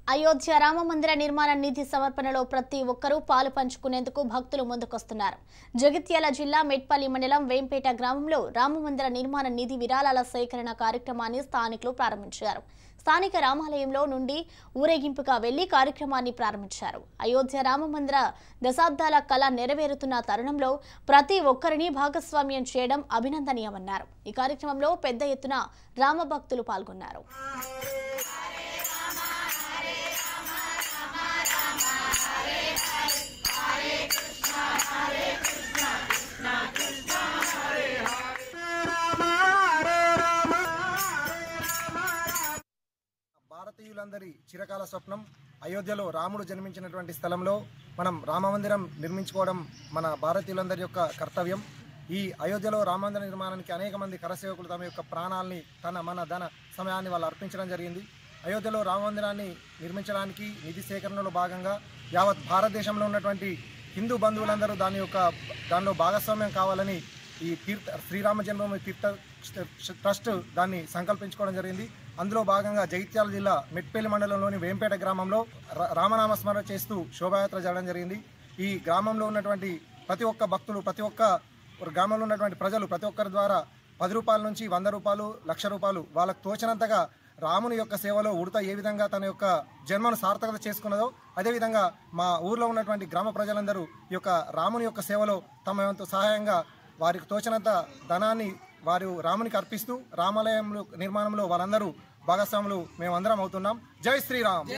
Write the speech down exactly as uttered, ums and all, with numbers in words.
అయోధ్య రామ మందిర నిర్మాణ నిధి సమర్పణలో ప్రతి ఒక్కరూ పాలు పంచుకునేందుకు భక్తులు ముందుకొస్తున్నారు. జగిత్యాల జిల్లా మెట్పల్లి మండలం వేంపేట గ్రామంలో రామ మందిర నిర్మాణ నిధి విరాళాల సేకరణ కార్యక్రమాన్ని స్థానికులు ప్రారంభించారు. స్థానిక రామాలయంలో నుండి ఊరేగింపుగా వెళ్లి కార్యక్రమాన్ని ప్రారంభించారు. అయోధ్య రామ మందిర దశాబ్దాల కళ నెరవేరుతున్న తరుణంలో ప్రతి ఒక్కరిని భాగస్వామ్యం చేయడం అభినందనీయమన్నారు. ఈ కార్యక్రమంలో పెద్ద ఎత్తున రామ భక్తులు పాల్గొన్నారు. భారతీయులందరి చిరకాల స్వప్నం అయోధ్యలో రాముడు జన్మించినటువంటి స్థలంలో మనం రామమందిరం నిర్మించుకోవడం మన భారతీయులందరి యొక్క కర్తవ్యం. ఈ అయోధ్యలో రామమందిర నిర్మాణానికి అనేక మంది కరసేవకులు తమ యొక్క ప్రాణాలని తన మన ధన సమయాన్ని వాళ్ళు అర్పించడం జరిగింది. అయోధ్యలో రామమందిరాన్ని నిర్మించడానికి నిధి సేకరణలో భాగంగా యావత్ భారతదేశంలో ఉన్నటువంటి హిందూ బంధువులందరూ దాని యొక్క దానిలో భాగస్వామ్యం కావాలని ఈ తీర్థ శ్రీరామ జన్మభూమి తీర్థ ట్రస్ట్ దాన్ని సంకల్పించుకోవడం జరిగింది. అందులో భాగంగా జగిత్యాల జిల్లా మెట్పల్లి మండలంలోని వేంపేట గ్రామంలో రామనామస్మరణ చేస్తూ శోభాయాత్ర జరగడం జరిగింది. ఈ గ్రామంలో ఉన్నటువంటి ప్రతి ఒక్క భక్తులు, ప్రతి ఒక్క గ్రామంలో ఉన్నటువంటి ప్రజలు ప్రతి ఒక్కరి ద్వారా పది రూపాయల నుంచి వంద రూపాయలు లక్ష రూపాయలు వాళ్ళకు తోచినంతగా రాముని యొక్క సేవలో ఉడత ఏ విధంగా తన యొక్క జన్మను సార్థకత చేసుకున్నదో అదేవిధంగా మా ఊర్లో ఉన్నటువంటి గ్రామ ప్రజలందరూ ఈ యొక్క రాముని యొక్క సేవలో తమ వంతు సహాయంగా వారికి తోచినంత ధనాన్ని వారు రామునికి అర్పిస్తూ రామాలయం నిర్మాణంలో వాళ్ళందరూ భాగస్వాములు మేమందరం అవుతున్నాం. జై శ్రీరామ్.